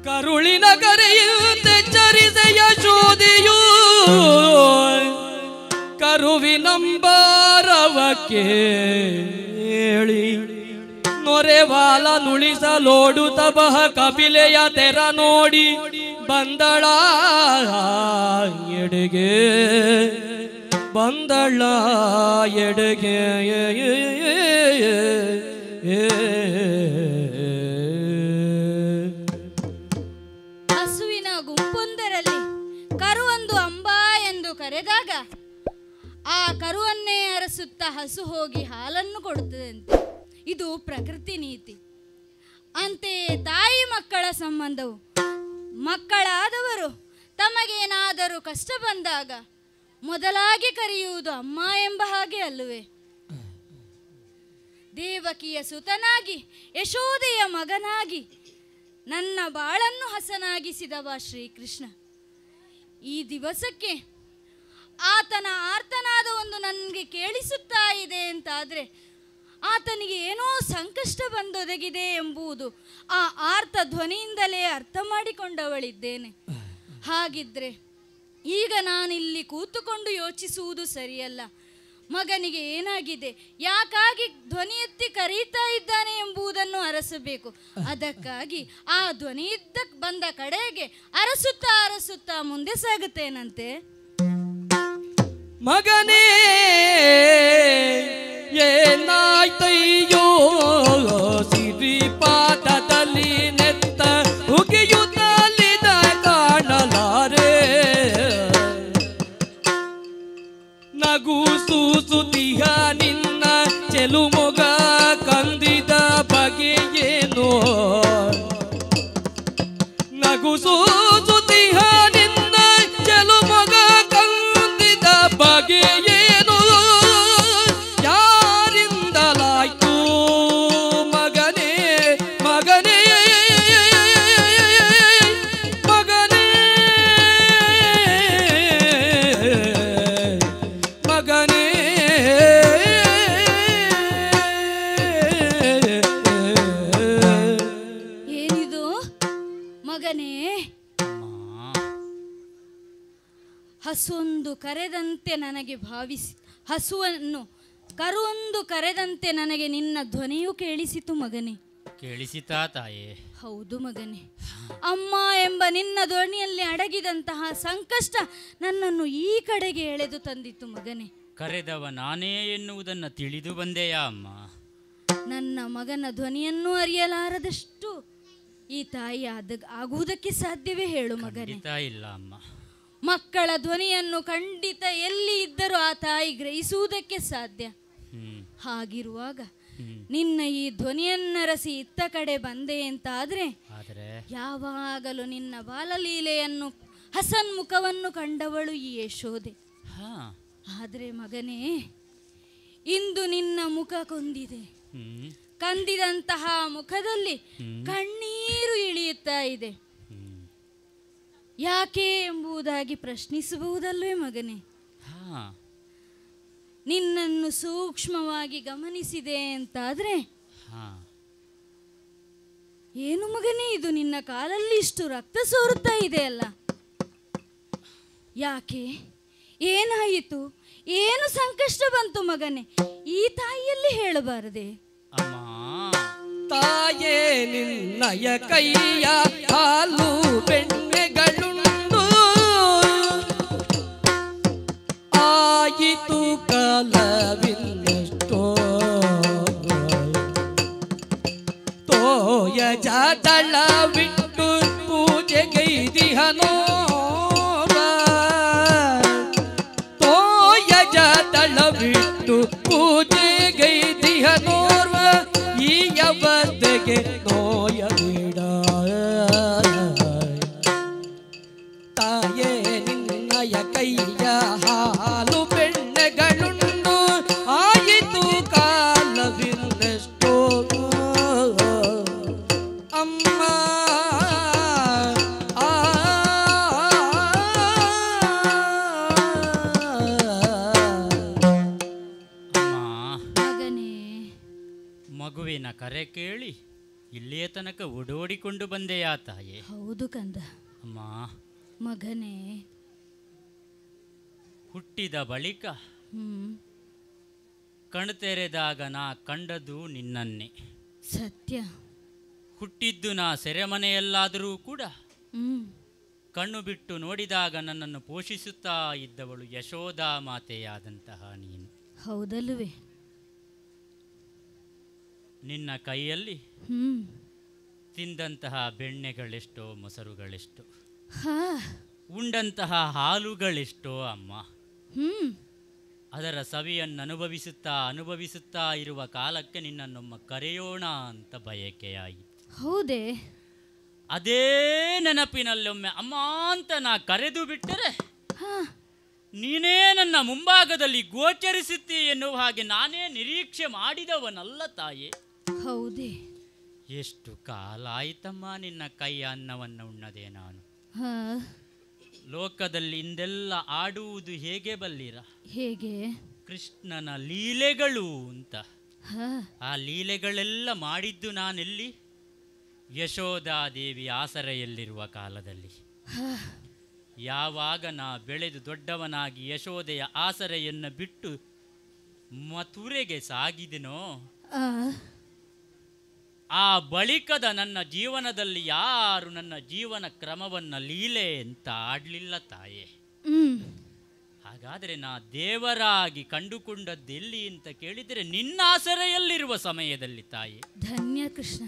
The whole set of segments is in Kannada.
ಕರುಳಿನ ಕರೆಯುತ್ತೆ ಚರಿಸೆಯ ಶೋಧಿಯು ಕರುವಿನಂಬಾರವ ಕೇಳಿ ನೊರೆವಾಲ ನುಳಿಸಲೋಡುತ್ತ ಬಹ ಕಪಿಲೆಯ ತೆರ ನೋಡಿ ಬಂದಳ ಎಡೆಗೆ ಬಂದಳ ಎಡೆಗೆ ಹಸುವಿನ ಗುಂಪೊಂದರಲ್ಲಿ ಕರುವೊಂದು ಅಂಬಾ ಎಂದು ಕರೆದಾಗ ಆ ಕರುವನ್ನೇ ಅರಸುತ್ತ ಹಸು ಹೋಗಿ ಹಾಲನ್ನು ಕೊಡುತ್ತದಂತೆ. ಇದು ಪ್ರಕೃತಿ ನೀತಿ. ಅಂತೆಯೇ ತಾಯಿ ಮಕ್ಕಳ ಸಂಬಂಧವು ಮಕ್ಕಳಾದವರು ತಮಗೇನಾದರೂ ಕಷ್ಟ ಬಂದಾಗ ಮೊದಲಾಗಿ ಕರೆಯುವುದು ಅಮ್ಮ ಎಂಬ ಹಾಗೆ ಅಲ್ಲವೇ? ದೇವಕಿಯ ಸುತನಾಗಿ ಯಶೋದೆಯ ಮಗನಾಗಿ ನನ್ನ ಬಾಳನ್ನು ಹಸನಾಗಿಸಿದವ ಶ್ರೀಕೃಷ್ಣ. ಈ ದಿವಸಕ್ಕೆ ಆತನ ಆರ್ತನಾದ ಒಂದು ನನಗೆ ಕೇಳಿಸುತ್ತಾ ಇದೆ ಅಂತಾದರೆ ಆತನಿಗೆ ಏನೋ ಸಂಕಷ್ಟ ಬಂದೊದಗಿದೆ ಎಂಬುದು ಆ ಆರ್ತ ಧ್ವನಿಯಿಂದಲೇ ಅರ್ಥ ಮಾಡಿಕೊಂಡವಳಿದ್ದೇನೆ. ಹಾಗಿದ್ರೆ ಈಗ ನಾನಿಲ್ಲಿ ಕೂತುಕೊಂಡು ಯೋಚಿಸುವುದು ಸರಿಯಲ್ಲ. ಮಗನಿಗೆ ಏನಾಗಿದೆ, ಯಾಕಾಗಿ ಧ್ವನಿ ಎತ್ತಿ ಕರೀತಾ ಇದ್ದಾನೆ ಎಂಬುದನ್ನು ಅರಸಬೇಕು. ಅದಕ್ಕಾಗಿ ಆ ಧ್ವನಿ ಬಂದ ಕಡೆಗೆ ಅರಸುತ್ತಾ ಅರಸುತ್ತಾ ಮುಂದೆ ಸಾಗುತ್ತೇನಂತೆ. ಮಗನೇ ಏನಾಯ್ತಯ್ಯೋ ಸಿರಿಪಾದದಲ್ಲಿ ನೆತ್ತ ಉಗಿಯುತ್ತಲಿದ ಕಾಣಲಾರೆ ನಗು ಸೂಸುತಿಹ ನಿನ್ನ ಚೆಲುಮೊಗ ಕಂದಿದ ಬಗೆಯೇನೋ ನಗು ಸೂಸುತಿಹ ನಿನ್ನ ಚೆಲುಮೊಗ ಕಂದಿದ ಬಗೆಯೇನೋ ಯಾರಿಂದಲಾಯ್ತು ಮಗನೇ ಮಗನೇ ಮಗನೇ ಮಗನೇ ಏನಿದು ಮಗನೇ? ಹಸುವೊಂದು ಕರೆದಂತೆ ನನಗೆ ಭಾವಿಸಿ ಕರುವೊಂದು ಕರೆದಂತೆ ನನಗೆ ನಿನ್ನ ಧ್ವನಿಯು ಕೇಳಿಸಿತು ಮಗನೇ. ಕೇಳಿಸಿತಾ ತಾಯೇ? ಹೌದು ಮಗನೇ. ಅಮ್ಮ ಎಂಬ ನಿನ್ನ ಧ್ವನಿಯಲ್ಲಿ ಅಡಗಿದಂತಹ ಸಂಕಷ್ಟ ನನ್ನನ್ನು ಈ ಕಡೆಗೆ ಎಳೆದು ತಂದಿತ್ತು ಮಗನೇ. ಕರೆದವ ನಾನೇ ಎನ್ನುವುದನ್ನು ತಿಳಿದು ಬಂದೆಯಾ ಅಮ್ಮ? ನನ್ನ ಮಗನ ಧ್ವನಿಯನ್ನು ಅರಿಯಲಾರದಷ್ಟು ಈ ತಾಯಿ ಆಗುವುದಕ್ಕೆ ಸಾಧ್ಯವೇ ಹೇಳು ಮಗನೇ? ಇಲ್ಲ ಅಮ್ಮ. ಮಕ್ಕಳ ಧ್ವನಿಯನ್ನು ಖಂಡಿತ ಎಲ್ಲಿ ಇದ್ದರೂ ಆ ತಾಯಿ ಗ್ರಹಿಸುವುದಕ್ಕೆ ಸಾಧ್ಯ. ಹಾಗಿರುವಾಗ ನಿನ್ನ ಈ ಧ್ವನಿಯನ್ನರಸಿ ಇತ್ತ ಕಡೆ ಬಂದೆ ಅಂತಾದ್ರೆ ಯಾವಾಗಲೂ ನಿನ್ನ ಬಾಲಲೀಲೆಯನ್ನು ಹಸನ್ಮುಖವನ್ನು ಕಂಡವಳು ಈ ಯಶೋದೆ. ಆದ್ರೆ ಮಗನೇ, ಇಂದು ನಿನ್ನ ಮುಖ ಕೊಂದಿದೆ. ಕಂದಿದಂತಹ ಮುಖದಲ್ಲಿ ಕಣ್ಣೀರು ಇಳಿಯುತ್ತಾ ಇದೆ. ಯಾಕೆ ಎಂಬುದಾಗಿ ಪ್ರಶ್ನಿಸಬಹುದಲ್ವೇ ಮಗನೇ? ನಿನ್ನನ್ನು ಸೂಕ್ಷ್ಮವಾಗಿ ಗಮನಿಸಿದೆ ಅಂತಾದ್ರೆ ಏನು ಮಗನೇ ಇದು? ನಿನ್ನ ಕಾಲಲ್ಲಿ ಇಷ್ಟು ರಕ್ತ ಸೋರುತ್ತಾ ಇದೆ ಅಲ್ಲ, ಯಾಕೆ? ಏನಾಯಿತು? ಏನು ಸಂಕಷ್ಟ ಬಂತು ಮಗನೇ? ಈ ತಾಯಿಯಲ್ಲಿ ಹೇಳಬಾರದೆ? ತಾಯೇ ನಿನ್ನಯ ಕೈಯ ಹಾಲು ಬೆಣ್ಣೆಗಳುಂಡು ಆಯಿತು ಕಾಲವಿಲ್ಲಷ್ಟೋ ತೋಯ ಜಾತಳ ಬಿಟ್ಟು ಪೂಜೆಗೈದಿಹನೋ ತೋಯ ಜಾತಳ ಬಿಟ್ಟು ಪೂಜೆಗೈದಿಹನೋರ್ವ ಈ ಅವತೆಗೆ ನೋಯಬೇಡ ತಾಯೇ ನಿನ್ನಯ ಕೈಯ ಹಾಲು ಬೆಣ್ಣೆಗಳುಂಡು ಆಯಿತು ಕಾಲವಿಲ್ಲಷ್ಟೋ ಅಮ್ಮ ಮಗುವಿನ ಕರೆ ಕೇಳಿ ಇಲ್ಲಿಯ ತನಕ ಓಡೋಡಿಕೊಂಡು ಬಂದೆಯಾ ತಾಯೇ? ಹೌದು ಕಂದ. ಅಮ್ಮ, ಮಗನೇ, ಹುಟ್ಟಿದ ಬಳಿಕ ಹ್ಮ್, ಕಣ್ತೆರೆದಾಗ ನಾ ಕಂಡದ್ದು ನಿನ್ನನ್ನೇ. ಸತ್ಯ. ಹುಟ್ಟಿದ್ದು ನಾ ಸೆರೆಮನೆಯಲ್ಲಾದರೂ ಕೂಡ ಹ್ಮ್, ಕಣ್ಣು ಬಿಟ್ಟು ನೋಡಿದಾಗ ನನ್ನನ್ನು ಪೋಷಿಸುತ್ತಾ ಇದ್ದವಳು ಯಶೋದಾ ಮಾತೆಯಾದಂತಹ ನೀನು. ಹೌದಲ್ವೇ? ನಿನ್ನ ಕೈಯಲ್ಲಿ ಹ್ಮ್, ತಿಂದಂತಹ ಬೆಣ್ಣೆಗಳೆಷ್ಟೋ, ಮೊಸರುಗಳೆಷ್ಟೋ, ಹಾ, ಉಂಡಂತಹ ಹಾಲುಗಳೆಷ್ಟೋ ಅಮ್ಮ. ಹ್ಮ್, ಅದರ ಸವಿಯನ್ನು ಅನುಭವಿಸುತ್ತಾ ಇರುವ ಕಾಲಕ್ಕೆ ನಿನ್ನನ್ನೊಮ್ಮ ಕರೆಯೋಣ ಅಂತ ಬಯಕೆಯಾಯಿತು. ಹೌದೇ? ಅದೇ ನೆನಪಿನಲ್ಲೊಮ್ಮೆ ಅಮ್ಮ ಅಂತ ನಾ ಕರೆದು ಬಿಟ್ಟರೆ ಹಾ, ನೀನೇ ನನ್ನ ಮುಂಭಾಗದಲ್ಲಿ ಗೋಚರಿಸುತ್ತಿ ಎನ್ನುವ ಹಾಗೆ ನಾನೇ ನಿರೀಕ್ಷೆ ಮಾಡಿದವನಲ್ಲ ತಾಯೇ. ಹೌದೇ? ಎಷ್ಟು ಕಾಲ ಆಯ್ತಮ್ಮ ನಿನ್ನ ಕೈಯ ಅನ್ನವನ್ನು ಉಣ್ಣದೆ ನಾನು. ಹಾ, ಲೋಕದಲ್ಲಿ ಇಂದೆಲ್ಲ ಆಡುವುದು ಹೇಗೆ ಬಲ್ಲಿರ? ಹೇಗೆ? ಕೃಷ್ಣನ ಲೀಲೆಗಳು ಅಂತ. ಹಾ, ಆ ಲೀಲೆಗಳೆಲ್ಲ ಮಾಡಿದ್ದು ನಾನೆಲ್ಲಿ? ಯಶೋದಾದೇವಿ ಆಸರೆಯಲ್ಲಿರುವ ಕಾಲದಲ್ಲಿ. ಹಾ, ಯಾವಾಗ ನಾ ಬೆಳೆದು ದೊಡ್ಡವನಾಗಿ ಯಶೋದೆಯ ಆಸರೆಯನ್ನು ಬಿಟ್ಟು ಮಥುರೆಗೆ ಸಾಗಿದೆನೋ, ಆ, ಆ ಬಳಿಕದ ನನ್ನ ಜೀವನದಲ್ಲಿ ಯಾರು ನನ್ನ ಜೀವನ ಕ್ರಮವನ್ನು ಲೀಲೆ ಅಂತ ಆಡಲಿಲ್ಲ ತಾಯೇ. ಹ್ಮ್, ಹಾಗಾದರೆ ನಾ ದೇವರಾಗಿ ಕಂಡುಕೊಂಡದ್ದೆಲ್ಲಿ ಅಂತ ಕೇಳಿದರೆ ನಿನ್ನ ಆಸರೆಯಲ್ಲಿರುವ ಸಮಯದಲ್ಲಿ ತಾಯೇ. ಧನ್ಯ ಕೃಷ್ಣ.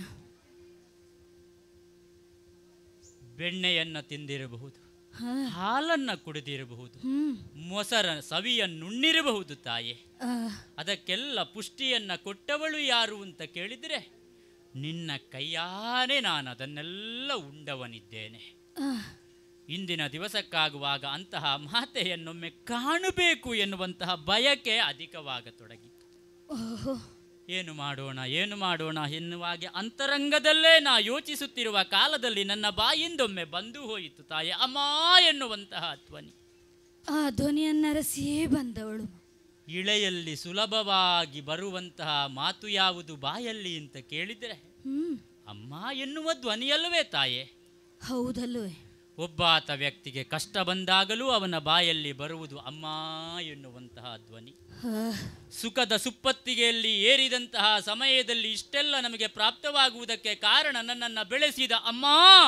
ಬೆಣ್ಣೆಯನ್ನು ತಿಂದಿರಬಹುದು, ಹಾ, ಹಾಲನ್ನು ಕುಡಿದಿರಬಹುದು, ಹ್ಮ್, ಮೊಸರ ಸವಿಯನ್ನುಣ್ಣಿರಬಹುದು ತಾಯೇ. ಆ, ಅದಕ್ಕೆಲ್ಲ ಪುಷ್ಟಿಯನ್ನು ಕೊಟ್ಟವಳು ಯಾರು ಅಂತ ಕೇಳಿದರೆ ನಿನ್ನ ಕೈಯಾರೆ ನಾನು ಅದನ್ನೆಲ್ಲ ಉಂಡವನಿದ್ದೇನೆ. ಆ, ಇಂದಿನ ದಿವಸಕ್ಕಾಗುವಾಗ ಅಂತಹ ಮಾತೆಯನ್ನೊಮ್ಮೆ ಕಾಣಬೇಕು ಎನ್ನುವಂತಹ ಬಯಕೆ ಅಧಿಕವಾಗತೊಡಗಿತು. ಓಹೋ, ಏನು ಮಾಡೋಣ ಎನ್ನುವಾಗೆ ಅಂತರಂಗದಲ್ಲೇ ನಾ ಯೋಚಿಸುತ್ತಿರುವ ಕಾಲದಲ್ಲಿ ನನ್ನ ಬಾಯಿಂದೊಮ್ಮೆ ಬಂದು ಹೋಯಿತು ತಾಯಿ ಅಮ್ಮ ಎನ್ನುವಂತಹ ಧ್ವನಿ. ಆ ಧ್ವನಿಯನ್ನರಸಿಯೇ ಬಂದವಳು. ಇಳೆಯಲ್ಲಿ ಸುಲಭವಾಗಿ ಬರುವಂತಹ ಮಾತು ಯಾವುದು ಬಾಯಲ್ಲಿ ಅಂತ ಕೇಳಿದರೆ ಹ್ಮ್, ಅಮ್ಮ ಎನ್ನುವ ಧ್ವನಿಯಲ್ಲವೇ ತಾಯೇ. ಹೌದಲ್ವೇ? ಒಬ್ಬಾತ ವ್ಯಕ್ತಿಗೆ ಕಷ್ಟ ಬಂದಾಗಲೂ ಅವನ ಬಾಯಲ್ಲಿ ಬರುವುದು ಅಮ್ಮ ಎನ್ನುವಂತಹ ಧ್ವನಿ. ಹಾ, ಸುಖದ ಸುಪ್ಪತ್ತಿಗೆಯಲ್ಲಿ ಏರಿದಂತಹ ಸಮಯದಲ್ಲಿ ಇಷ್ಟೆಲ್ಲ ನಮಗೆ ಪ್ರಾಪ್ತವಾಗುವುದಕ್ಕೆ ಕಾರಣ ನನ್ನನ್ನು ಬೆಳೆಸಿದ ಅಮ್ಮ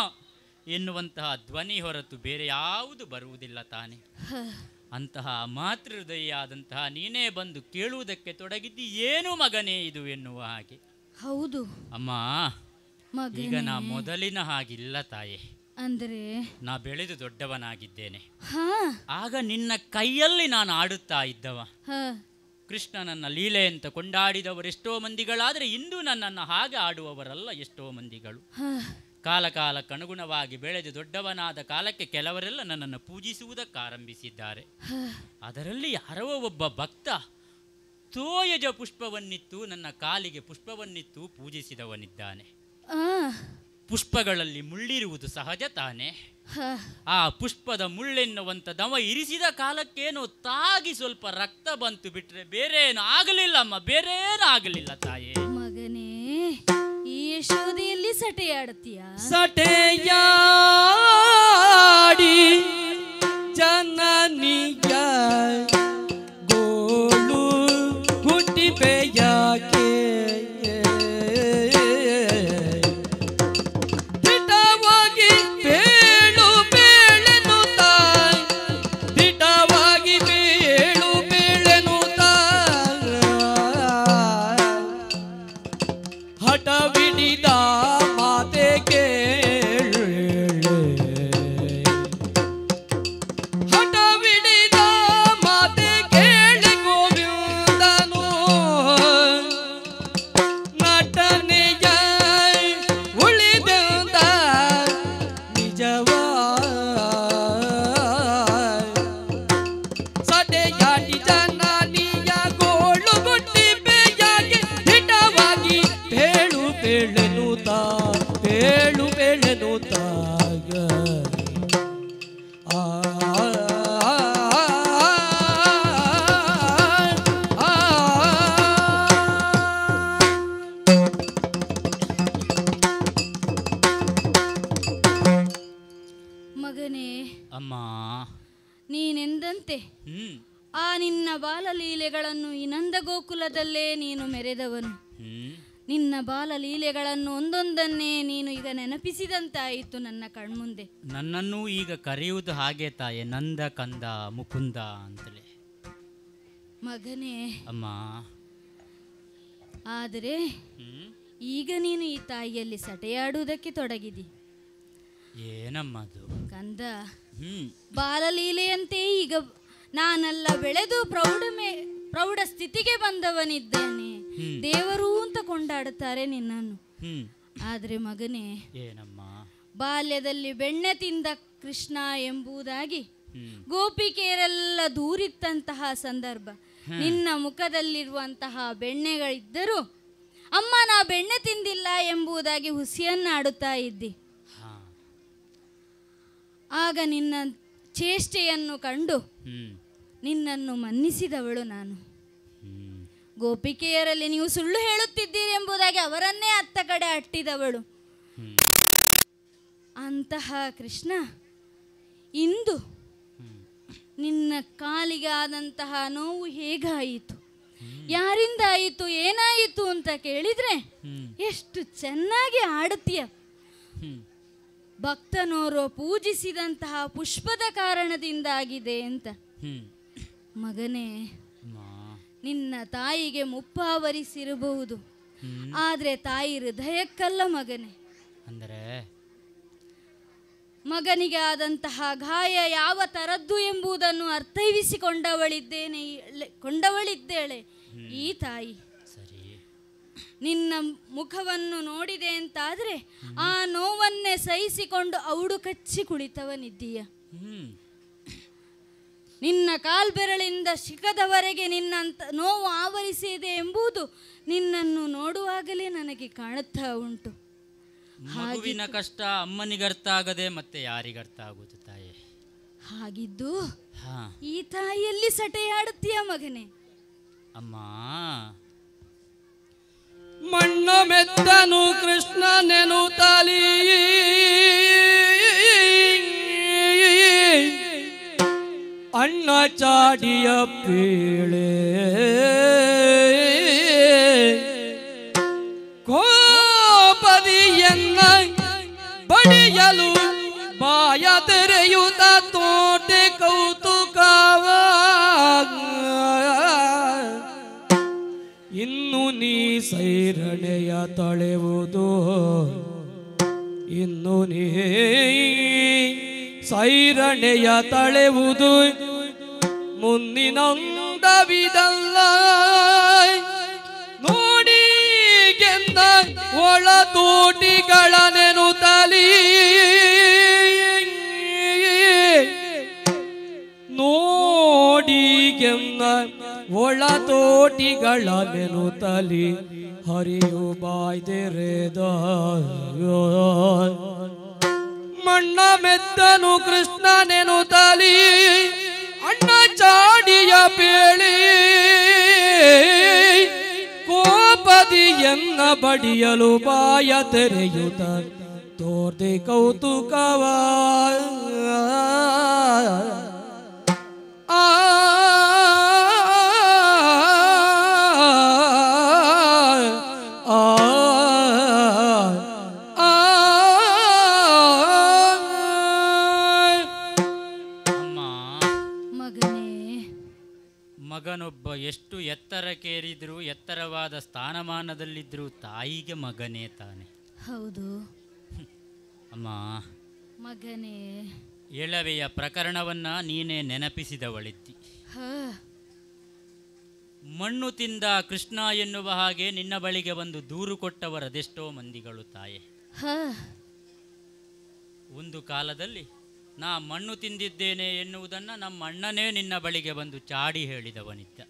ಎನ್ನುವಂತಹ ಧ್ವನಿ ಹೊರತು ಬೇರೆ ಯಾವುದು ಬರುವುದಿಲ್ಲ ತಾನೆ. ಹಾ, ಅಂತಹ ಮಾತೃಹೃದಯಾದಂತಹ ನೀನೇ ಬಂದು ಕೇಳುವುದಕ್ಕೆ ತೊಡಗಿದ್ದಿ, ಏನು ಮಗನೇ ಇದು ಎನ್ನುವ ಹಾಗೆ. ಹೌದು ಅಮ್ಮ, ಮಗನೇ. ಈಗ ನಾ ಮೊದಲಿನ ಹಾಗಿಲ್ಲ ತಾಯೇ. ಅಂದರೆ ನಾ ಬೆಳೆದು ದೊಡ್ಡವನಾಗಿದ್ದೇನೆ. ಹಾ, ಆಗ ನಿನ್ನ ಕೈಯಲ್ಲಿ ನಾನು ಆಡುತ್ತಾ ಇದ್ದವ. ಹಾ, ಕೃಷ್ಣನನ್ನ ಲೀಲೆ ಅಂತ ಕೊಂಡಾಡಿದವರು ಎಷ್ಟೋ ಮಂದಿಗಳಾದರೆ ಇಂದು ನನ್ನನ್ನು ಹಾಗೆ ಆಡುವವರಲ್ಲ ಎಷ್ಟೋ ಮಂದಿಗಳು. ಹಾ, ಕಾಲಕ್ಕನುಗುಣವಾಗಿ ಬೆಳೆದು ದೊಡ್ಡವನಾದ ಕಾಲಕ್ಕೆ ಕೆಲವರೆಲ್ಲ ನನ್ನನ್ನು ಪೂಜಿಸುವುದಕ್ಕಾರಂಭಿಸಿದ್ದಾರೆ. ಹಾ, ಅದರಲ್ಲಿ ಯಾರೋ ಒಬ್ಬ ಭಕ್ತ ತೋಯಜ ಪುಷ್ಪವನ್ನಿತ್ತು ನನ್ನ ಕಾಲಿಗೆ ಪುಷ್ಪವನ್ನಿತ್ತು ಪೂಜಿಸಿದವನಿದ್ದಾನೆ. ಆ, ಪುಷ್ಪಗಳಲ್ಲಿ ಮುಳ್ಳಿರುವುದು ಸಹಜ ತಾನೆ. ಹಾ, ಆ ಪುಷ್ಪದ ಮುಳ್ಳೆನ್ನುವಂಥದ್ದವ ಇರಿಸಿದ ಕಾಲಕ್ಕೇನೋ ತಾಗಿ ಸ್ವಲ್ಪ ರಕ್ತ ಬಂತು ಬಿಟ್ರೆ ಬೇರೆ ಏನು ಆಗಲಿಲ್ಲ ಅಮ್ಮ, ಬೇರೆ ಏನು ಆಗಲಿಲ್ಲ ತಾಯೇ. ಮಗನೇ, ಈ ಯಶೋದೆಯಲ್ಲಿ ಸಟೆಯಾಡುತ್ತೀಯ? ಸಟೆಯಾಡಿ ಜನನಿಯ ಗೋಳು ಹುಟ್ಟಿಪೆಯಾಕೆ ದಿಟವಾಗಿ ಬೇಳು ಬೇಳೆನು ತಾಯ್, ದಿಟವಾಗಿ ಬೇಳು ಬೇಳೆನು ತಾಯ್, ಹಠವಿಡಿದ ಮಾತೆ ಕೇಳು ಮಗನೇ, ಅಮ್ಮ. ನೀನೆಂದಂತೆ ಹ್ಮ್ ಆ ನಿನ್ನ ಬಾಲಲೀಲೆಗಳನ್ನು ಈ ನಂದಗೋಕುಲದಲ್ಲೇ ನೀನು ಮೆರೆದವನು. ಹ್ಮ್ ನಿನ್ನ ಬಾಲಲೀಲೆಗಳನ್ನು ಒಂದೊಂದನ್ನೇ ನೀನು ಈಗ ನೆನಪಿಸಿದಂತಾಯಿತು ನನ್ನ ಕಣ್ಮುಂದೆ. ನನ್ನನ್ನು ಈಗ ಕರೆಯುವುದು ಹಾಗೆ ತಾಯೆ, ನಂದ ಕಂದ ಮುಕುಂದ ಅಂತಲೇ. ಮಗನೇ, ಅಮ್ಮ. ಆದರೆ ಈಗ ನೀನು ಈ ತಾಯಿಯಲ್ಲಿ ಸಟೆಯಾಡುವುದಕ್ಕೆ ತೊಡಗಿದಿ. ಏನಮ್ಮದು ಕಂದ, ಬಾಲಲೀಲೆಯಂತೆ ಈಗ ನಾನೆಲ್ಲ ಬೆಳೆದು ಪ್ರೌಢ ಸ್ಥಿತಿಗೆ ಬಂದವನಿದ್ದೇನೆ. ದೇವರು ಅಂತ ಕೊಂಡಾಡುತ್ತಾರೆ ನಿನ್ನನ್ನು. ಆದರೆ ಮಗನೇ, ಏನಮ್ಮ, ಬಾಲ್ಯದಲ್ಲಿ ಬೆಣ್ಣೆ ತಿಂದ ಕೃಷ್ಣ ಎಂಬುದಾಗಿ ಗೋಪಿಕೆಯರೆಲ್ಲ ದೂರಿತ್ತಂತಹ ಸಂದರ್ಭ. ನಿನ್ನ ಮುಖದಲ್ಲಿರುವಂತಹ ಬೆಣ್ಣೆಗಳಿದ್ದರೂ ಅಮ್ಮ ನಾ ಬೆಣ್ಣೆ ತಿಂದಿಲ್ಲ ಎಂಬುದಾಗಿ ಹುಸಿಯನ್ನಾಡುತ್ತಾ ಇದ್ದಿ. ಆಗ ನಿನ್ನ ಚೇಷ್ಟೆಯನ್ನು ಕಂಡು ನಿನ್ನನ್ನು ಮನ್ನಿಸಿದವಳು ನಾನು. ಗೋಪಿಕೆಯರಲ್ಲಿ ನೀವು ಸುಳ್ಳು ಹೇಳುತ್ತಿದ್ದೀರಿ ಎಂಬುದಾಗಿ ಅವರನ್ನೇ ಅತ್ತ ಕಡೆ ಅಟ್ಟಿದವಳು. ಅಂತಹ ಕೃಷ್ಣ ಇಂದು ನಿನ್ನ ಕಾಲಿಗೆ ಆದಂತಹ ನೋವು ಹೇಗಾಯಿತು, ಯಾರಿಂದ ಆಯಿತು, ಏನಾಯಿತು ಅಂತ ಕೇಳಿದ್ರೆ ಎಷ್ಟು ಚೆನ್ನಾಗಿ ಆಡುತ್ತೀಯ. ಭಕ್ತನೋರು ಪೂಜಿಸಿದಂತಹ ಪುಷ್ಪದ ಕಾರಣದಿಂದಾಗಿದೆ ಅಂತ. ಮಗನೇ, ನಿನ್ನ ತಾಯಿಗೆ ಮುಪ್ಪಾವರಿಸಿರಬಹುದು, ಆದ್ರೆ ತಾಯಿ ಹೃದಯಕ್ಕಲ್ಲ ಮಗನೇ. ಅಂದರೆ ಮಗನಿಗೆ ಆದಂತಹ ಗಾಯ ಯಾವ ತರದ್ದು ಎಂಬುದನ್ನು ಕೊಂಡವಳಿದ್ದೇಳೆ ಈ ತಾಯಿ. ನಿನ್ನ ಮುಖವನ್ನು ನೋಡಿದೆ ಅಂತಾದ್ರೆ ಆ ನೋವನ್ನೇ ಸಹಿಸಿಕೊಂಡು ಔಡು ಕಚ್ಚಿ ಕುಳಿತವನಿದ್ದೀಯ. ನಿನ್ನ ಕಾಲ್ಬೆರಳಿಂದ ಶಿಖದವರೆಗೆ ನಿನ್ನಂತ ನೋವು ಆವರಿಸಿದೆ ಎಂಬುದು ನಿನ್ನನ್ನು ನೋಡುವಾಗಲೇ ನನಗೆ ಕಾಣುತ್ತಾ ಉಂಟು. ಮಗುವಿನ ಕಷ್ಟ ಅಮ್ಮನಿಗರ್ಥ ಆಗದೆ ಮತ್ತೆ ಯಾರಿಗರ್ಥ ಆಗುವುದು ತಾಯಿ? ಹಾಗಿದ್ದು ಈ ತಾಯಿಯಲ್ಲಿ ಸಟೆಯಾಡುತ್ತೀಯ ಮಗನೇ. ಅಮ್ಮ, ಮಣ್ಣ ಮೆತ್ತನು ಕೃಷ್ಣ ನೆನುತ್ತಲಿ ಅಣ್ಣ ಚಾಡಿಯ ಪೀಳೆ ಕೋಪದಿಯನ್ನ ಬಡಿಯಲು ಬಾಯ ತೆರೆಯುತ್ತ ತೋಟೆ ಕೌತುಕವ ಇನ್ನು ನೀ ಸೈರಣೆಯ ತಳೆವುದು, ಇನ್ನು ನೀ ಸೈರಣೆಯ ತಳೆವುದು ಮುಂದಿನೊಂದವಿದಲ್ಲ. ನೋಡಿಗೆಂದ ಒಳ ತೋಟಿಗಳ ನೆನುತ್ತಲಿ ನೋಡಿಗೆಂದ ಒಳ ತೋಟಿಗಳ ನೆನುತ್ತಲಿ ಹರಿಯು ಬಾಯ್ದೆರೆದ ಮಣ್ಣ ಮೆತ್ತನು ಕೃಷ್ಣ ನೆನುತ್ತಲಿ ಅಣ್ಣ ಚಾಡಿಯ ಪೇಳಿ ಕೋಪದಿ ಎನ್ನ ಬಡಿಯಲು ಬಾಯ ತೆರೆಯುತ್ತ ತೋರ್ದೆ ಕೌತುಕವ ಮಗನೊಬ್ಬ ಎಷ್ಟು ಎತ್ತರಕ್ಕೇರಿದ್ರು, ಎತ್ತರವಾದ ಸ್ಥಾನಮಾನದಲ್ಲಿದ್ದರೂ ತಾಯಿಗೆ ಮಗನೇ ತಾನೆ. ಹೌದು ಅಮ್ಮ. ಮಗನೇ, ಎಳವೆಯ ಪ್ರಕರಣವನ್ನ ನೀನೇ ನೆನಪಿಸಿದವಳಿದ್ದಿ. ಮಣ್ಣು ತಿಂದ ಕೃಷ್ಣ ಎನ್ನುವ ಹಾಗೆ ನಿನ್ನ ಬಳಿಗೆ ಬಂದು ದೂರು ಕೊಟ್ಟವರದೆಷ್ಟೋ ಮಂದಿಗಳು ತಾಯೆ. ಒಂದು ಕಾಲದಲ್ಲಿ ನಾ ಮಣ್ಣು ತಿಂದಿದ್ದೇನೆ ಎನ್ನುವುದನ್ನು ನಮ್ಮ ಅಣ್ಣನೇ ನಿನ್ನ ಬಳಿಗೆ ಬಂದು ಚಾಡಿ ಹೇಳಿದವನಿದ್ದ.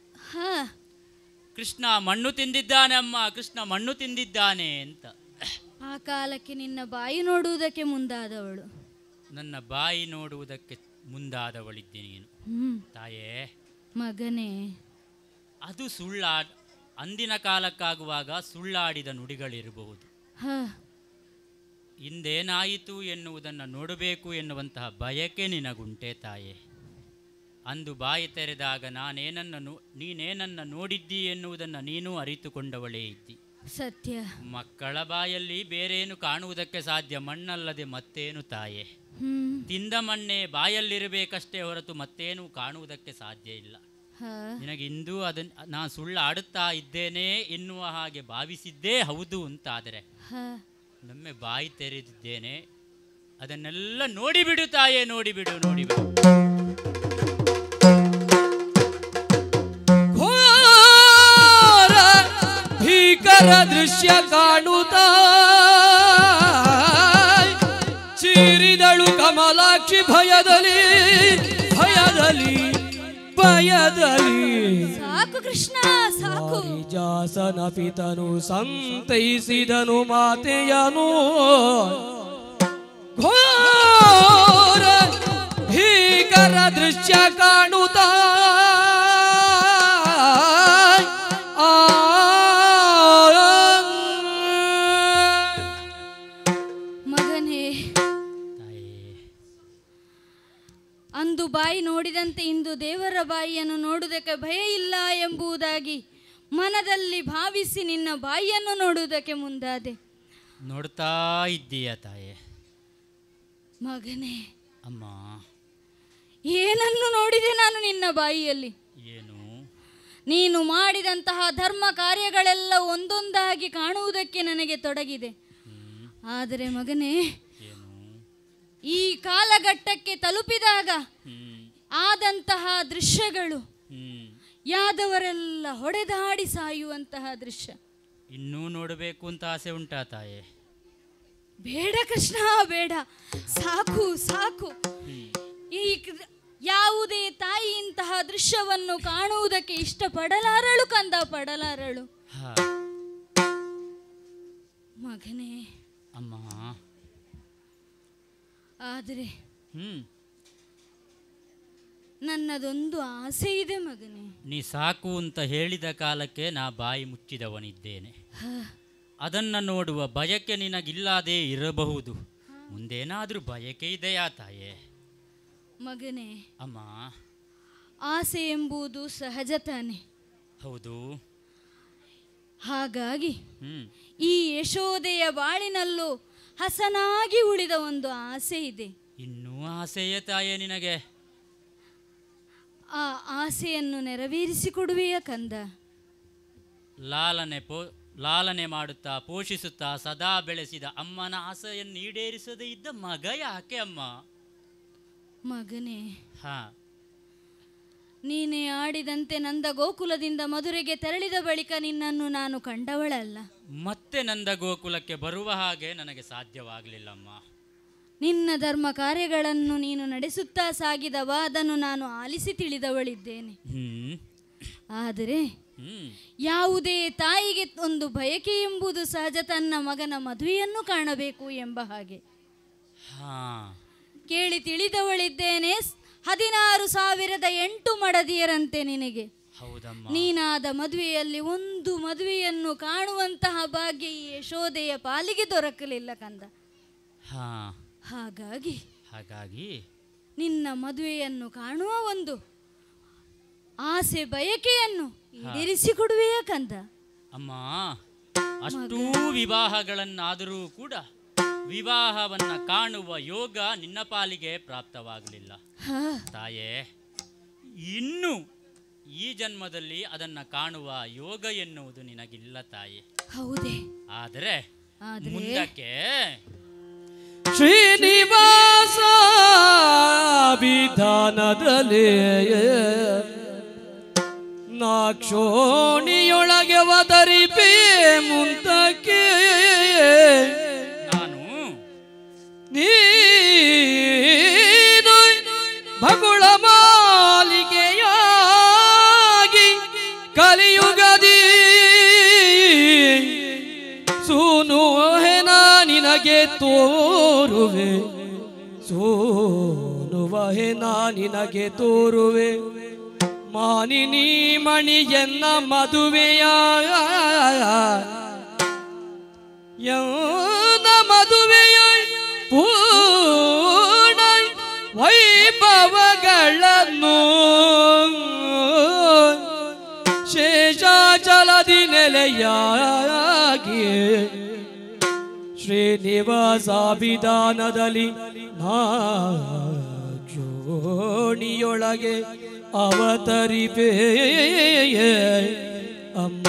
ಕೃಷ್ಣ ಮಣ್ಣು ತಿಂದಿದ್ದಾನೆ ಅಮ್ಮ, ಕೃಷ್ಣ ಮಣ್ಣು ತಿಂದಿದ್ದಾನೆ ಅಂತ. ಆ ಕಾಲಕ್ಕೆ ನಿನ್ನ ಬಾಯಿ ನೋಡುವುದಕ್ಕೆ ಮುಂದಾದವಳು. ನನ್ನ ಬಾಯಿ ನೋಡುವುದಕ್ಕೆ ಮುಂದಾದವಳಿದ್ದೆ ನೀನು ತಾಯೇ. ಮಗನೇ, ಅದು ಅಂದಿನ ಕಾಲಕ್ಕಾಗುವಾಗ ಸುಳ್ಳಾಡಿದ ನುಡಿಗಳಿರಬಹುದು. ಇಂದೇನಾಯಿತು ಎನ್ನುವುದನ್ನು ನೋಡಬೇಕು ಎನ್ನುವಂತಹ ಬಯಕೆ ನಿನಗುಂಟೆ ತಾಯೇ. ಅಂದು ಬಾಯಿ ತೆರೆದಾಗ ನೀನೇನನ್ನು ನೋಡಿದ್ದಿ ಎನ್ನುವುದನ್ನು ನೀನು ಅರಿತುಕೊಂಡವಳೇ ಇದ್ದಿ. ಸತ್ಯ. ಮಕ್ಕಳ ಬಾಯಲ್ಲಿ ಬೇರೇನು ಕಾಣುವುದಕ್ಕೆ ಸಾಧ್ಯ? ಮಣ್ಣಲ್ಲದೆ ಮತ್ತೇನು ತಾಯೇ? ತಿಂದ ಮಣ್ಣೆ ಬಾಯಲ್ಲಿರಬೇಕಷ್ಟೇ ಹೊರತು ಮತ್ತೇನು ಕಾಣುವುದಕ್ಕೆ ಸಾಧ್ಯ ಇಲ್ಲ. ನಿನಗೆ ಇಂದು ನಾ ಸುಳ್ಳು ಆಡುತ್ತಾ ಇದ್ದೇನೆ ಎನ್ನುವ ಹಾಗೆ ಭಾವಿಸಿದ್ದೇ ಹೌದು ಅಂತಾದರೆ ನಮ್ಮೆ ಬಾಯಿ ತೆರೆದಿದ್ದೇನೆ. ಅದನ್ನೆಲ್ಲ ನೋಡಿಬಿಡು ತಾಯೇ, ನೋಡಿಬಿಡು, ನೋಡಿಬಿಡು. ಭೀಕರ ದೃಶ್ಯ ಕಾಣುತ್ತಾ ಚೀರಿದಳು ಕಮಲಾಕ್ಷಿ ಭಯದಲ್ಲಿ, ಭಯದಲ್ಲಿ, ಭಯದಲ್ಲಿ. ಸಾಕು ಕೃಷ್ಣ ಸಾಕು. ಜಾಸನ ಪಿತನು ಸಂತೈಸಿದನು ಮಾತೆಯನು. ಘೋರ ಭೀಕರ ದೃಶ್ಯ ಕಾಣುತ್ತಾ ಮಗನೇ, ಅಂದು ಬಾಯಿ ನೋಡಿದಂತೆ ಇಂದು ದೇವರ ಬಾಯಿಯನ್ನು ನೋಡುವುದಕ್ಕೆ ಭಯ ಇಲ್ಲ ಎಂಬುದಾಗಿ ಮನದಲ್ಲಿ ಭಾವಿಸಿ ನಿನ್ನ ಬಾಯಿಯನ್ನು ನೋಡುವುದಕ್ಕೆ ಮುಂದಾದೆ. ನೋಡ್ತಾ ಇದ್ದೀಯ ತಾಯೇ? ಮಗನೇ, ಅಮ್ಮ, ಏನನ್ನು ನೋಡಿದೆ ನಾನು ನಿನ್ನ ಬಾಯಿಯಲ್ಲಿ? ಏನು? ನೀನು ಮಾಡಿದಂತಹ ಧರ್ಮ ಕಾರ್ಯಗಳೆಲ್ಲ ಒಂದೊಂದಾಗಿ ಕಾಣುವುದಕ್ಕೆ ನನಗೆ ತೊಡಗಿದೆ. ಆದರೆ ಮಗನೇ, ಈ ಕಾಲಘಟ್ಟಕ್ಕೆ ತಲುಪಿದಾಗ ಆದಂತಹ ದೃಶ್ಯಗಳು ಯಾದವರೆಲ್ಲ ಹೊಡೆದಾಡಿ ಸಾಯುವಂತಹ ದೃಶ್ಯ ಇನ್ನೂ ನೋಡಬೇಕು ಅಂತ ಆಸೆ ಉಂಟಾ ತಾಯೇ? ಬೇಡ ಕೃಷ್ಣ, ಬೇಡ, ಸಾಕು ಸಾಕು. ಈ ಯಾವುದೇ ತಾಯಿ ಇಂತಹ ದೃಶ್ಯವನ್ನು ಕಾಣುವುದಕ್ಕೆ ಇಷ್ಟಪಡಲಾರಳು ಕಂದ, ಪಡಲಾರಳು. ಮಗನೇ, ಅಮ್ಮ, ಆದರೆ ನನ್ನದೊಂದು ಆಸೆ ಇದೆ ಮಗನೇ. ನೀ ಸಾಕು ಅಂತ ಹೇಳಿದ ಕಾಲಕ್ಕೆ ನಾ ಬಾಯಿ ಮುಚ್ಚಿದವನಿದ್ದೇನೆ. ಅದನ್ನು ನೋಡುವ ಬಯಕೆ ನಿನಗಿಲ್ಲದೇ ಇರಬಹುದು. ಮುಂದೇನಾದ್ರೂ ಬಯಕೆ ಇದೆಯಾ ತಾಯೇ? ಮಗನೇ, ಅಮ್ಮ, ಆಸೆ ಎಂಬುದು ಸಹಜ ತಾನೆ? ಹೌದು. ಹಾಗಾಗಿ ಈ ಯಶೋದೆಯ ಬಾಳಿನಲ್ಲೂ ಹಸನಾಗಿ ಉಳಿದ ಒಂದು ಆಸೆ ಇದೆ. ಇನ್ನೂ ಆಸೆಯೇ ತಾಯೇ ನಿನಗೆ? ಆ ಆಸೆಯನ್ನು ನೆರವೇರಿಸಿಕೊಡುವೆಯ ಕಂದ? ಲಾಲನೆ ಮಾಡುತ್ತಾ ಪೋಷಿಸುತ್ತಾ ಸದಾ ಬೆಳೆಸಿದ ಅಮ್ಮನ ಆಸೆಯನ್ನು ಈಡೇರಿಸದೇ ಇದ್ದ ಮಗ ಯಾಕೆ ಅಮ್ಮ? ಮಗನೇ, ಹಾ, ನೀನೇ ಆಡಿದಂತೆ ನಂದ ಗೋಕುಲದಿಂದ ಮಧುರೆಗೆ ತೆರಳಿದ ಬಳಿಕ ನಿನ್ನನ್ನು ನಾನು ಕಂಡವಳಲ್ಲ. ಮತ್ತೆ ನಂದ ಗೋಕುಲಕ್ಕೆ ಬರುವ ಹಾಗೆ ನನಗೆ ಸಾಧ್ಯವಾಗಲಿಲ್ಲಮ್ಮ. ನಿನ್ನ ಧರ್ಮ ಕಾರ್ಯಗಳನ್ನು ನೀನು ನಡೆಸುತ್ತಾ ಸಾಗಿದವ, ಅದನ್ನು ನಾನು ಆಲಿಸಿ ತಿಳಿದವಳಿದ್ದೇನೆ. ಆದರೆ ಯಾವುದೇ ತಾಯಿಗೆ ಒಂದು ಬಯಕೆ ಎಂಬುದು ಸಹಜ, ತನ್ನ ಮಗನ ಮದುವೆಯನ್ನು ಕಾಣಬೇಕು ಎಂಬ ಹಾಗೆ. ಕೇಳಿ ತಿಳಿದವಳಿದ್ದೇನೆ. 16,008 ಮಡದಿಯರಂತೆ ನಿನಗೆ. ನೀನಾದ ಮದುವೆಯಲ್ಲಿ ಒಂದು ಮದುವೆಯನ್ನು ಕಾಣುವಂತಹ ಭಾಗ್ಯ ಈ ಯಶೋದೆಯ ಪಾಲಿಗೆ ದೊರಕಲಿಲ್ಲ ಕಂದ. ಹಾಗಾಗಿ ನಿನ್ನ ಮದುವೆಯನ್ನು ಕಾಣುವ ಒಂದು ಆಸೆ ಬಯಕೆಯನ್ನು ಈಡೇರಿಸಿಕೊಡುವೆಯ ಕಂದ? ಅಮ್ಮ, ಅಷ್ಟೂ ವಿವಾಹಗಳನ್ನಾದರೂ ಕೂಡ ವಿವಾಹವನ್ನ ಕಾಣುವ ಯೋಗ ನಿನ್ನ ಪಾಲಿಗೆ ಪ್ರಾಪ್ತವಾಗಲಿಲ್ಲ ತಾಯೇ. ಇನ್ನು ಈ ಜನ್ಮದಲ್ಲಿ ಅದನ್ನ ಕಾಣುವ ಯೋಗ ಎನ್ನುವುದು ನಿನಗಿಲ್ಲ ತಾಯಿ. ಹೌದೇ? ಆದರೆ ಮುಂದಕ್ಕೆ ಶ್ರೀನಿವಾಸ ವಿಧಾನದಲ್ಲಿ ನಾಕ್ಷೋಣಿಯೊಳಗೆ ಒದರಿಪೇ ಮುಂದಕ್ಕೆ ನಾನು ನೀನು ಭಗುಳ ಮಾಲಿಕೆಯಾಗಿ ಕಲಿಯುಗದಿ ಸೂನುವಹೆನ ನಿನಗೆ ತೋರುವೆ, ಸೂನುವಹೆನ ನಿನಗೆ ತೋರುವೆ. ಮಾನಿನಿ ಮಣಿಯನ್ನ ಮದುವೆಯ ಮದುವೆಯ ಪೂರ್ಣ ವೈಭವಗಳನ್ನು ಶೇಷಾಚಲದಿ ನೆಲೆಯಾಗಿ ಶ್ರೀನಿವಾಸಾಭಿಧಾನದಲ್ಲಿ ನಾ ಜೋಣಿಯೊಳಗೆ ಅವತರಿಪೇ ಅಮ್ಮ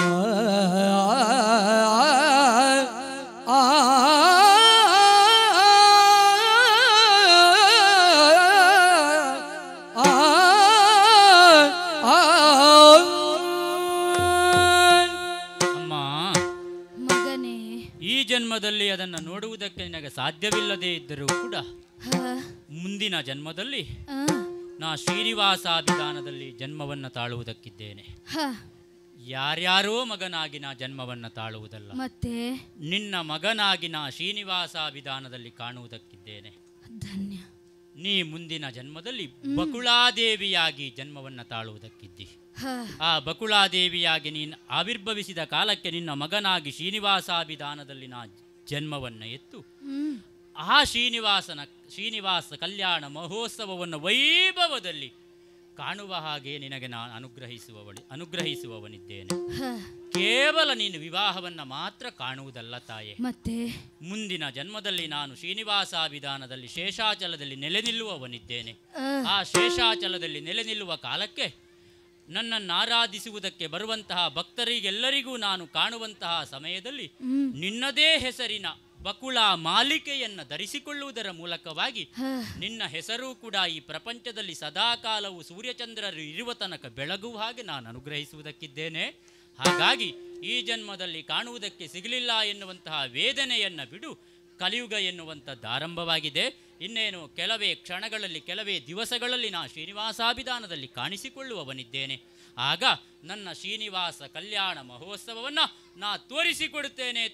ಜನ್ಮದಲ್ಲಿ ಅದನ್ನು ನೋಡುವುದಕ್ಕೆ ನಿನಗೆ ಸಾಧ್ಯವಿಲ್ಲದೆ ಇದ್ದರೂ ಕೂಡ ಮುಂದಿನ ಜನ್ಮದಲ್ಲಿ ನಾ ಶ್ರೀನಿವಾಸಾಭಿಧಾನದಲ್ಲಿ ಜನ್ಮವನ್ನು ತಾಳುವುದಕ್ಕಿದ್ದೇನೆ. ಯಾರ್ಯಾರೋ ಮಗನಾಗಿ ನಾ ಜನ್ಮವನ್ನು ತಾಳುವುದಲ್ಲ, ಮತ್ತೆ ನಿನ್ನ ಮಗನಾಗಿ ನಾ ಶ್ರೀನಿವಾಸಾಭಿಧಾನದಲ್ಲಿ ಕಾಣುವುದಕ್ಕಿದ್ದೇನೆ. ಧನ್ಯ. ನೀ ಮುಂದಿನ ಜನ್ಮದಲ್ಲಿ ಬಕುಳಾದೇವಿಯಾಗಿ ಜನ್ಮವನ್ನು ತಾಳುವುದಕ್ಕಿದ್ದಿ. ಆ ಬಕುಳಾದೇವಿಯಾಗಿ ನೀನು ಆವಿರ್ಭವಿಸಿದ ಕಾಲಕ್ಕೆ ನಿನ್ನ ಮಗನಾಗಿ ಶ್ರೀನಿವಾಸಾಭಿಧಾನದಲ್ಲಿ ನಾ ಜನ್ಮವನ್ನು ಎತ್ತು ಆ ಶ್ರೀನಿವಾಸ ಕಲ್ಯಾಣ ಮಹೋತ್ಸವವನ್ನು ವೈಭವದಲ್ಲಿ ಕಾಣುವ ಹಾಗೆ ನಿನಗೆ ನಾನು ಅನುಗ್ರಹಿಸುವವನಿದ್ದೇನೆ. ಕೇವಲ ನೀನು ವಿವಾಹವನ್ನು ಮಾತ್ರ ಕಾಣುವುದಲ್ಲ ತಾಯೇ, ಮತ್ತೆ ಮುಂದಿನ ಜನ್ಮದಲ್ಲಿ ನಾನು ಶ್ರೀನಿವಾಸಾಭಿಧಾನದಲ್ಲಿ ಶೇಷಾಚಲದಲ್ಲಿ ನೆಲೆ ನಿಲ್ಲುವವನಿದ್ದೇನೆ. ಆ ಶೇಷಾಚಲದಲ್ಲಿ ನೆಲೆ ನಿಲ್ಲುವ ಕಾಲಕ್ಕೆ ನನ್ನನ್ನು ಆರಾಧಿಸುವುದಕ್ಕೆ ಬರುವಂತಹ ಭಕ್ತರಿಗೆಲ್ಲರಿಗೂ ನಾನು ಕಾಣುವಂತಹ ಸಮಯದಲ್ಲಿ ನಿನ್ನದೇ ಹೆಸರಿನ ಬಕುಳ ಮಾಲಿಕೆಯನ್ನು ಧರಿಸಿಕೊಳ್ಳುವುದರ ಮೂಲಕವಾಗಿ ನಿನ್ನ ಹೆಸರು ಕೂಡ ಈ ಪ್ರಪಂಚದಲ್ಲಿ ಸದಾಕಾಲವು ಸೂರ್ಯಚಂದ್ರರು ಇರುವ ತನಕ ಬೆಳಗುವ ಹಾಗೆ ನಾನು ಅನುಗ್ರಹಿಸುವುದಕ್ಕಿದ್ದೇನೆ. ಹಾಗಾಗಿ ಈ ಜನ್ಮದಲ್ಲಿ ಕಾಣುವುದಕ್ಕೆ ಸಿಗಲಿಲ್ಲ ಎನ್ನುವಂತಹ ವೇದನೆಯನ್ನು ಬಿಡು. ಕಲಿಯುಗ ಎನ್ನುವಂಥದ್ದು ಆರಂಭವಾಗಿದೆ. ಇನ್ನೇನು ಕೆಲವೇ ಕ್ಷಣಗಳಲ್ಲಿ, ಕೆಲವೇ ದಿವಸಗಳಲ್ಲಿ ನಾ ಶ್ರೀನಿವಾಸಾಭಿಧಾನದಲ್ಲಿ ಕಾಣಿಸಿಕೊಳ್ಳುವವನಿದ್ದೇನೆ. ಆಗ ನನ್ನ ಶ್ರೀನಿವಾಸ ಕಲ್ಯಾಣ ಮಹೋತ್ಸವವನ್ನು ನಾ ತೋರಿಸಿಕೊಡುತ್ತೇನೆ.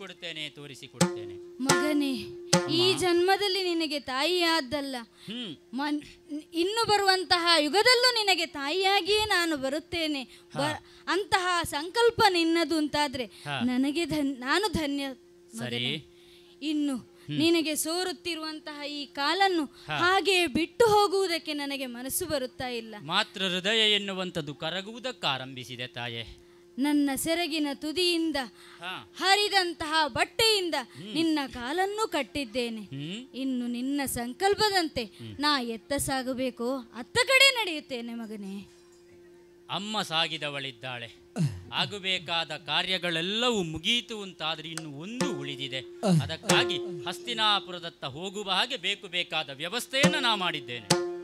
ಮಗನೇ, ಈ ಜನ್ಮದಲ್ಲಿ ನಿನಗೆ ತಾಯಿಯಾದ್ದಲ್ಲ, ಇನ್ನು ಬರುವಂತಹ ಯುಗದಲ್ಲೂ ನಿನಗೆ ತಾಯಿಯಾಗಿಯೇ ನಾನು ಬರುತ್ತೇನೆ. ಅಂತಹ ಸಂಕಲ್ಪ ನಿನ್ನದು ಅಂತಾದ್ರೆ ನನಗೆ ನಾನು ಧನ್ಯ. ಸರಿ, ಇನ್ನು ನಿನಗೆ ಸೋರುತ್ತಿರುವಂತಹ ಈ ಕಾಲನ್ನು ಹಾಗೆ ಬಿಟ್ಟು ಹೋಗುವುದಕ್ಕೆ ನನಗೆ ಮನಸ್ಸು ಬರುತ್ತಾ ಇಲ್ಲ. ಮಾತ್ರ ಹೃದಯ ಎನ್ನುವಂಥದ್ದು ಕರಗುವುದಕ್ಕಾರಂಭಿಸಿದೆ ತಾಯೇ. ನನ್ನ ಸೆರಗಿನ ತುದಿಯಿಂದ ಹರಿದಂತಹ ಬಟ್ಟೆಯಿಂದ ನಿನ್ನ ಕಾಲನ್ನು ಕಟ್ಟಿದ್ದೇನೆ. ಇನ್ನು ನಿನ್ನ ಸಂಕಲ್ಪದಂತೆ ನಾ ಎತ್ತ ಸಾಗಬೇಕೋ ಅತ್ತ ಕಡೆ ನಡೆಯುತ್ತೇನೆ ಮಗನೇ. ಅಮ್ಮ ಸಾಗಿದವಳಿದ್ದಾಳೆ, ಆಗಬೇಕಾದ ಕಾರ್ಯಗಳೆಲ್ಲವೂ ಮುಗಿಯಿತು ಅಂತಾದ್ರೆ ಇನ್ನು ಒಂದು ಉಳಿದಿದೆ. ಅದಕ್ಕಾಗಿ ಹಸ್ತಿನಾಪುರದತ್ತ ಹೋಗುವ ಹಾಗೆ ಬೇಕಾದ ವ್ಯವಸ್ಥೆಯನ್ನು ನಾ ಮಾಡಿದ್ದೇನೆ.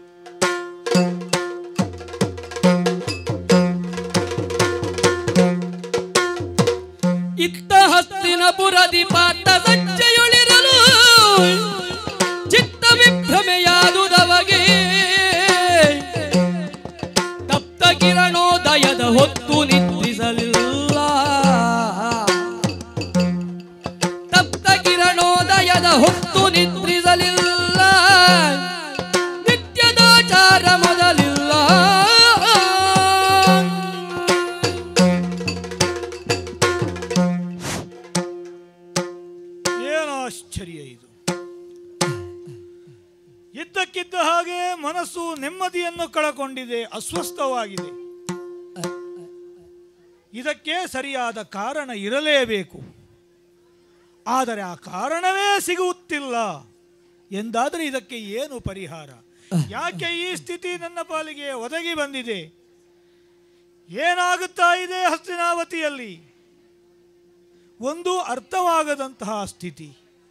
ಇತ್ತ ಹಸ್ತಿನಪುರದಿ ಪಾತ ಸಜ್ಜೆಯೊಳಿರಲು ಚಿತ್ತ ವಿಭ್ರಮೆಯಾದುದವಗೆ ತಪ್ತ ಕಿರಣೋದಯದ ಹೊತ್ತು ನಿದ್ರಿಸಲಿಲ್ಲ. ತಪ್ತ ಕಿರಣೋದಯದ ಹೊತ್ತು ನಿದ್ರಿಸಲಿಲ್ಲ. ನಿತ್ಯದಾಚಾರ ಮೊದಲಿಲ್ಲ. ಆಶ್ಚರ್ಯ ಇದು. ಇದ್ದಕ್ಕಿದ್ದ ಹಾಗೆ ಮನಸ್ಸು ನೆಮ್ಮದಿಯನ್ನು ಕಳಕೊಂಡಿದೆ, ಅಸ್ವಸ್ಥವಾಗಿದೆ. ಇದಕ್ಕೆ ಸರಿಯಾದ ಕಾರಣ ಇರಲೇಬೇಕು. ಆದರೆ ಆ ಕಾರಣವೇ ಸಿಗುತ್ತಿಲ್ಲ ಎಂದಾದರೆ ಇದಕ್ಕೆ ಏನು ಪರಿಹಾರ? ಯಾಕೆ ಈ ಸ್ಥಿತಿ ನನ್ನ ಪಾಲಿಗೆ ಒದಗಿ ಬಂದಿದೆ? ಏನಾಗುತ್ತಾ ಇದೆ ಹಸ್ತಿನಾವತಿಯಲ್ಲಿ? ಒಂದು ಅರ್ಥವಾಗದಂತಹ ಸ್ಥಿತಿ.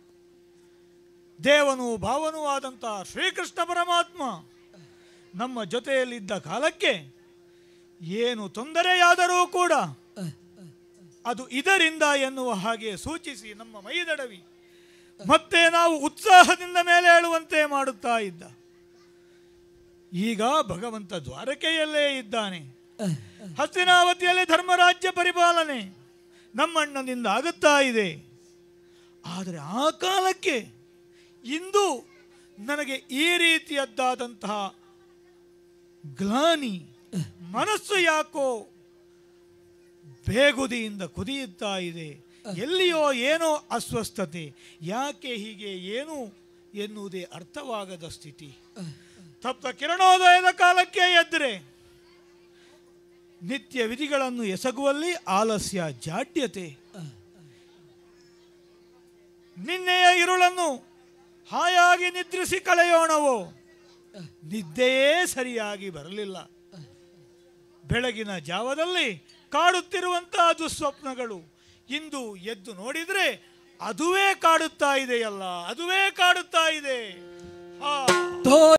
ದೇವನೂ ಭಾವನೂ ಆದಂತಹ ಶ್ರೀಕೃಷ್ಣ ಪರಮಾತ್ಮ ನಮ್ಮ ಜೊತೆಯಲ್ಲಿದ್ದ ಕಾಲಕ್ಕೆ ಏನು ತೊಂದರೆಯಾದರೂ ಕೂಡ ಅದು ಇದರಿಂದ ಎನ್ನುವ ಹಾಗೆ ಸೂಚಿಸಿ ನಮ್ಮ ಮೈದಡವಿ ಮತ್ತೆ ನಾವು ಉತ್ಸಾಹದಿಂದ ಮೇಲೆ ಏಳುವಂತೆ ಮಾಡುತ್ತಾ ಇದ್ದ. ಈಗ ಭಗವಂತ ದ್ವಾರಕೆಯಲ್ಲೇ ಇದ್ದಾನೆ. ಹಸ್ತಿನಾವತಿಯಲ್ಲಿ ಧರ್ಮರಾಜ್ಯ ಪರಿಪಾಲನೆ ನಮ್ಮಣ್ಣನಿಂದ ಆಗುತ್ತಾ ಇದೆ. ಆದರೆ ಆ ಕಾಲಕ್ಕೆ ಇಂದು ನನಗೆ ಈ ರೀತಿಯದ್ದಾದಂತಹ ಗ್ಲಾನಿ, ಮನಸ್ಸು ಯಾಕೋ ಬೇಗುದಿಯಿಂದ ಕುದಿಯುತ್ತಾ ಇದೆ. ಎಲ್ಲಿಯೋ ಏನೋ ಅಸ್ವಸ್ಥತೆ. ಯಾಕೆ ಹೀಗೆ? ಏನು ಎನ್ನುವುದೇ ಅರ್ಥವಾಗದ ಸ್ಥಿತಿ. ತಪ್ತ ಕಿರಣೋದಯದ ಕಾಲಕ್ಕೆ ಎದ್ದರೆ ನಿತ್ಯ ವಿಧಿಗಳನ್ನು ಎಸಗುವಲ್ಲಿ ಆಲಸ್ಯ, ಜಾಡ್ಯತೆ. ನಿನ್ನೆಯ ಇರುಳನ್ನು ಹಾಯಾಗಿ ನಿದ್ರಿಸಿ ಕಳೆಯೋಣವೋ, ನಿದ್ದೆಯೇ ಸರಿಯಾಗಿ ಬರಲಿಲ್ಲ. ಬೆಳಗಿನ ಜಾವದಲ್ಲಿ ಕಾಡುತ್ತಿರುವಂತಹ ದುಸ್ವಪ್ನಗಳು ಇಂದು ಎದ್ದು ನೋಡಿದರೆ ಅದುವೇ ಕಾಡುತ್ತಾ ಇದೆಯಲ್ಲ, ಅದುವೇ ಕಾಡುತ್ತಾ ಇದೆ.